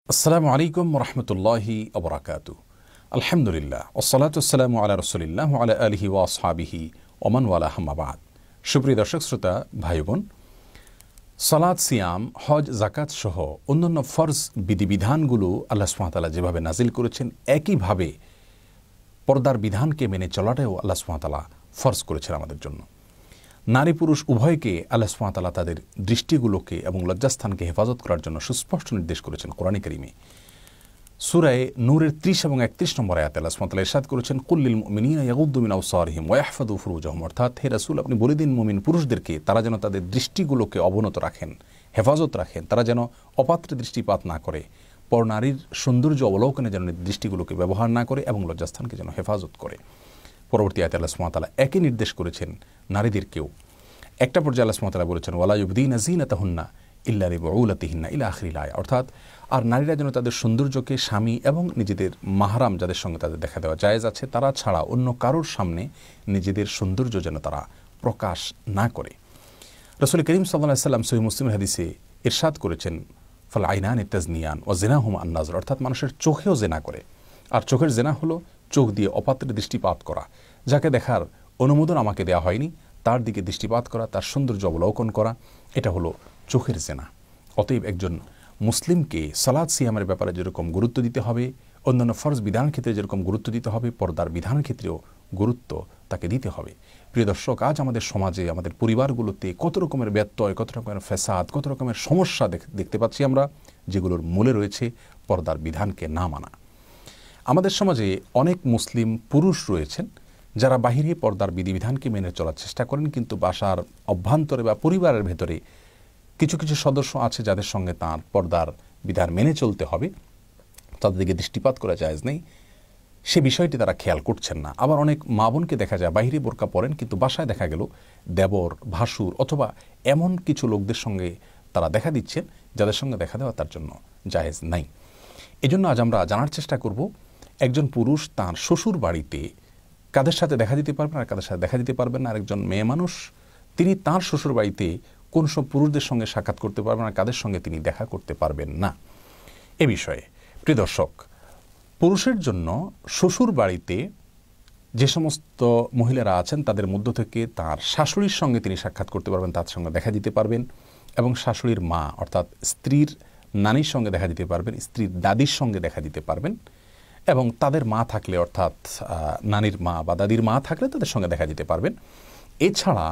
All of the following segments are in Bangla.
আসসালামু আলাইকুম রহমতুল্লাহি ওবরাকাতু। আলহামদুলিল্লাহ ওসসালাতু ওয়াসসালামু আলা রাসূলিল্লাহ ওয়া আলা আলিহি ওয়া আসহাবিহি ওমান ওয়ালা আম্মা বাদ। সুপ্রিয় দর্শক শ্রোতা ভাই বোন, সালাত, সিয়াম, হজ, জাকাত সহ অন্যান্য ফরজ বিধিবিধানগুলো আল্লাহ সুবহানাহু ওয়া তাআলা যেভাবে নাজিল করেছেন একইভাবে পর্দার বিধানকে মেনে চলাটাও আল্লাহ সুবহানাহু ওয়া তাআলা ফরজ করেছেন আমাদের জন্য। নারী পুরুষ উভয়কে আল্লাহ সুবহানাহু ওয়া তাআলা তাদের দৃষ্টিগুলোকে এবং লজ্জাস্থানকে হেফাজত করার জন্য সুস্পষ্ট নির্দেশ করেছেন কোরআনে কারিমে। সূরা নূরের 30 এবং 31 নম্বর আয়াতে আল্লাহ সুবহানাহু ওয়া তাআলা ইরশাদ করেছেন, কুল্লিল মুমিনিনা ইয়াগুদ্দু মিন আবসারিহিম ওয়া ইয়াহফাযু ফুরুজাহুম, অর্থাৎ হে রাসূল আপনি বলে দিন মুমিন পুরুষদেরকে তারা যেন তাদের দৃষ্টিগুলোকে অবনত রাখেন, হেফাজত রাখেন, তারা যেন অপাত্রে দৃষ্টিপাত না করে, পর নারীর সৌন্দর্য অবলোকনে যেন দৃষ্টিগুলোকে ব্যবহার না করে এবং লজ্জাস্থানকে যেন হেফাজত করে। পরবর্তী আয়াতে আল্লাহ সুবহানাহু ওয়া তাআলা একই নির্দেশ করেছেন নারীদেরকেও। একটা পর্যায়ে আল্লাহ সুবহানাহু ওয়া তাআলা বলেছেন, ওয়ালা ইউবদিনা যিনাতাহুন্না ইল্লা লিবুউলাতিহিন্না ইলা আখিরিল আয়া, অর্থাৎ আর নারীরা যেন তাদের সৌন্দর্যকে স্বামী এবং নিজেদের মাহরাম যাদের সঙ্গে তাদের দেখা দেওয়া জায়েজ আছে তারা ছাড়া অন্য কারোর সামনে নিজেদের সৌন্দর্য যেন তারা প্রকাশ না করে। রাসূল করিম সাল্লাল্লাহু আলাইহি ওয়াসাল্লাম সহিহ মুসলিমের হাদিসে ইরশাদ করেছেন, ফাল আইনানি তাজনিয়ান ওয়া জিনাহুমা আন-নাজর, অর্থাৎ মানুষের চোখেও জেনা করে, আর চোখের জেনা হলো চোখ দিয়ে অপাত্রে দৃষ্টিপাত করা, যাকে দেখার অনুমোদন আমাকে দেওয়া হয়নি তার দিকে দৃষ্টিপাত করা, তার সৌন্দর্য অবলোকন করা, এটা হলো চোখের জেনা। অতএব একজন মুসলিমকে সালাত সিয়ামের ব্যাপারে যেরকম গুরুত্ব দিতে হবে, অন্যান্য ফরজ বিধান ক্ষেত্রে যেরকম গুরুত্ব দিতে হবে, পর্দার বিধানের ক্ষেত্রেও গুরুত্ব তাকে দিতে হবে। প্রিয় দর্শক, আজ আমাদের সমাজে আমাদের পরিবারগুলোতে কত রকমের ব্যত্যয়, কত রকমের ফ্যাসাদ, কত রকমের সমস্যা দেখতে পাচ্ছি আমরা, যেগুলোর মূলে রয়েছে পর্দার বিধানকে না মানা। আমাদের সমাজে অনেক মুসলিম পুরুষ রয়েছেন যারা বাহিরে পর্দার বিধিবিধানকে মেনে চলার চেষ্টা করেন, কিন্তু বাসার অভ্যন্তরে বা পরিবারের ভেতরে কিছু কিছু সদস্য আছে যাদের সঙ্গে তার পর্দার বিধান মেনে চলতে হবে, তাদের দিকে দৃষ্টিপাত করা জায়েজ নেই, সে বিষয়টি তারা খেয়াল করছেন না। আবার অনেক মা বোনকে দেখা যায় বাহিরে বোরকা পরেন, কিন্তু বাসায় দেখা গেল দেবর, ভাসুর অথবা এমন কিছু লোকদের সঙ্গে তারা দেখা দিচ্ছেন যাদের সঙ্গে দেখা দেওয়া তার জন্য জায়েজ নাই। এজন্য আজ আমরা জানার চেষ্টা করব, একজন পুরুষ তার শ্বশুর বাড়িতে কাদের সাথে দেখা দিতে পারবেন আর কাদের সাথে দেখা দিতে পারবেন না, আর একজন মেয়ে মানুষ তিনি তার শ্বশুর বাড়িতে কোন সব পুরুষদের সঙ্গে সাক্ষাৎ করতে পারবেন আর কাদের সঙ্গে তিনি দেখা করতে পারবেন না। এ বিষয়ে প্রিয় দর্শক, পুরুষের জন্য শ্বশুর বাড়িতে যে সমস্ত মহিলারা আছেন তাদের মধ্য থেকে তার শাশুড়ির সঙ্গে তিনি সাক্ষাৎ করতে পারবেন, তার সঙ্গে দেখা দিতে পারবেন, এবং শাশুড়ির মা অর্থাৎ স্ত্রীর নানির সঙ্গে দেখা দিতে পারবেন, স্ত্রীর দাদির সঙ্গে দেখা দিতে পারবেন, এবং তাদের মা থাকলে অর্থাৎ নানির মা বা দাদির মা থাকলে তাদের সঙ্গে দেখা দিতে পারবেন। এছাড়া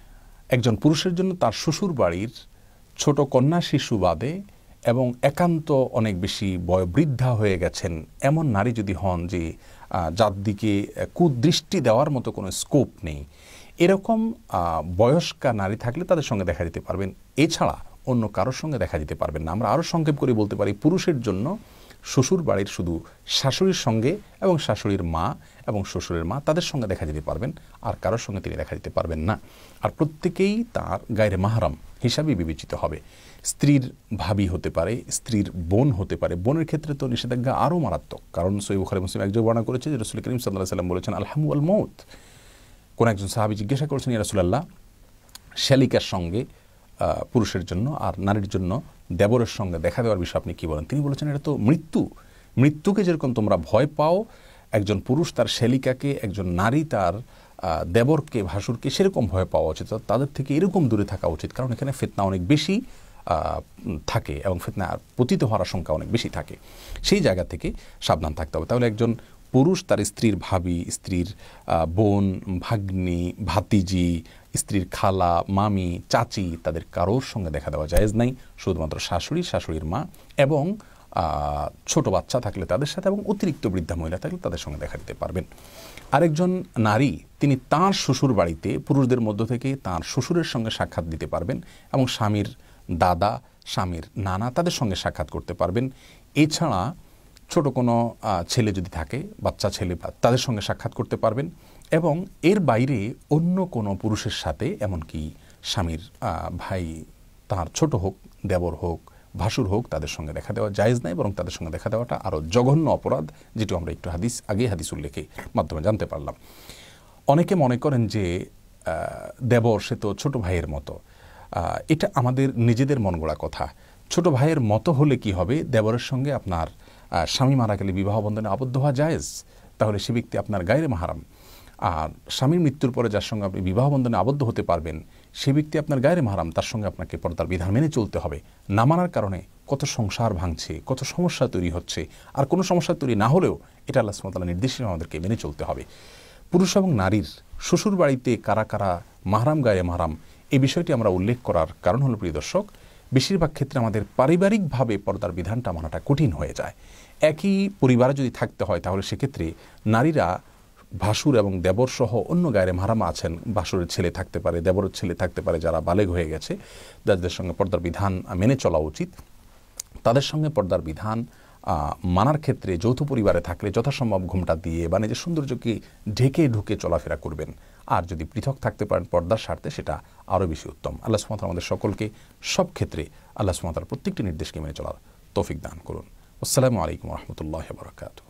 একজন পুরুষের জন্য তার শ্বশুর বাড়ির ছোট কন্যা শিশু বাদে এবং একান্ত অনেক বেশি বয়োবৃদ্ধা হয়ে গেছেন এমন নারী যদি হন যে যার দিকে কুদৃষ্টি দেওয়ার মতো কোনো স্কোপ নেই, এরকম বয়স্কা নারী থাকলে তাদের সঙ্গে দেখা দিতে পারবেন। এছাড়া অন্য কারোর সঙ্গে দেখা দিতে পারবেন না। আমরা আরও সংক্ষেপ করে বলতে পারি, পুরুষের জন্য শ্বশুর বাড়ির শুধু শাশুড়ির সঙ্গে এবং শাশুড়ির মা এবং শ্বশুরের মা তাদের সঙ্গে দেখা দিতে পারবেন, আর কারোর সঙ্গে তিনি দেখা দিতে পারবেন না। আর প্রত্যেকেই তার গায়রে মাহরাম হিসাবে বিবেচিত হবে। স্ত্রীর ভাবি হতে পারে, স্ত্রীর বোন হতে পারে। বোনের ক্ষেত্রে তো নিষেধাজ্ঞা আরও মারাত্মক, কারণ সহিহ বুখারী মুসলিম একজন বর্ণনা করেছে যে রাসূল করিম সাল্লাল্লাহু আলাইহি ওয়াসাল্লাম বলেছেন, আল-হামু ওয়াল মউত। কোন একজন সাহাবী জিজ্ঞাসা করেছেন, ইয়া রাসূলুল্লাহ, শালিকার সঙ্গে পুরুষের জন্য আর নারীর জন্য দেবরের সঙ্গে দেখা দেওয়ার বিষয়ে আপনি কি বলেন? তিনি বলেছেন, এটা তো মৃত্যু। মৃত্যুকে যেরকম তোমরা ভয় পাও, একজন পুরুষ তার শালিকাকে, একজন নারী তার দেবরকে, ভাসুরকে সেরকম ভয় পাওয়া উচিত, তাদের থেকে এরকম দূরে থাকা উচিত, কারণ এখানে ফিতনা অনেক বেশি থাকে এবং ফিতনা পতিত হওয়ার আশঙ্কা অনেক বেশি থাকে। সেই জায়গা থেকে সাবধান থাকতে হবে। তাহলে একজন পুরুষ তার স্ত্রীর ভাবি, স্ত্রীর বোন, ভাগ্নি, ভাতিজি, স্ত্রীর খালা, মামি, চাচি তাদের কারোর সঙ্গে দেখা দেওয়া জায়েজ নাই। শুধুমাত্র শাশুড়ি, শাশুড়ির মা এবং ছোট বাচ্চা থাকলে তাদের সাথে, এবং অতিরিক্ত বৃদ্ধা মহিলা থাকলে তাদের সঙ্গে দেখা দিতে পারবেন। আরেকজন নারী তিনি তাঁর শ্বশুর বাড়িতে পুরুষদের মধ্য থেকে তাঁর শ্বশুরের সঙ্গে সাক্ষাৎ দিতে পারবেন, এবং স্বামীর দাদা, স্বামীর নানা তাদের সঙ্গে সাক্ষাৎ করতে পারবেন। এছাড়া ছোট কোনো ছেলে যদি থাকে, বাচ্চা ছেলে, তাদের সঙ্গে সাক্ষাৎ করতে পারবেন, এবং এর বাইরে অন্য কোনো পুরুষের সাথে, এমনকি স্বামীর ভাই, তার ছোট হোক, দেবর হোক, ভাসুর হোক, তাদের সঙ্গে দেখা দেওয়া জায়েজ নাই, বরং তাদের সঙ্গে দেখা দেওয়াটা আরও জঘন্য অপরাধ, যেটি আমরা একটু হাদিস উল্লেখের মাধ্যমে জানতে পারলাম। অনেকে মনে করেন যে দেবর সে তো ছোট ভাইয়ের মতো। এটা আমাদের নিজেদের মন গড়া কথা। ছোট ভাইয়ের মতো হলে কি হবে, দেবরের সঙ্গে আপনার স্বামী মারা গেলে বিবাহ বন্ধনে আবদ্ধ হওয়া জায়েজ, তাহলে সে ব্যক্তি আপনার গায়রে মাহরাম। আর স্বামীর মৃত্যুর পরে যার সঙ্গে আপনি বিবাহ বন্ধনে আবদ্ধ হতে পারবেন সে ব্যক্তি আপনার গায়রে মাহরাম, তার সঙ্গে আপনাকে পর্দার বিধান মেনে চলতে হবে। না মানার কারণে কত সংসার ভাঙছে, কত সমস্যা তৈরি হচ্ছে। আর কোনো সমস্যা তৈরি না হলেও এটা আল্লাহ সুবহানাহু ওয়া তাআলার নির্দেশে আমাদেরকে মেনে চলতে হবে। পুরুষ এবং নারীর শ্বশুর বাড়িতে কারা কারা মাহরাম গায়ে মাহরাম, এই বিষয়টি আমরা উল্লেখ করার কারণ হলো প্রিয় দর্শক, বেশিরভাগ ক্ষেত্রে আমাদের পারিবারিকভাবে পর্দার বিধানটা মানাটা কঠিন হয়ে যায়। একই পরিবারে যদি থাকতে হয় তাহলে সেক্ষেত্রে নারীরা ভাসুর এবং দেবর সহ অন্য গায়ে মাহরাম আছেন, ভাসুরের ছেলে থাকতে পারে, দেবরের ছেলে থাকতে পারে, যারা বালেগ হয়ে গেছে, যাদের সঙ্গে পর্দার বিধান মেনে চলা উচিত, তাদের সঙ্গে পর্দার বিধান মানার ক্ষেত্রে যৌথ পরিবারে থাকলে যথাসম্ভব ঘুমটা দিয়ে বা নিজের সৌন্দর্যকে ঢেকে ঢুকে চলাফেরা করবেন। আর যদি পৃথক থাকতে পারেন পর্দার স্বার্থে সেটা আরও বেশি উত্তম। আল্লাহ সুবহানাহু ওয়া তাআলা আমাদের সকলকে সব ক্ষেত্রে আল্লাহ সুবহানাহু ওয়া তাআলার প্রত্যেকটি নির্দেশকে মেনে চলার তৌফিক দান করুন। আসসালামু আলাইকুম ওয়া রাহমাতুল্লাহি ওয়া বারাকাতুহু।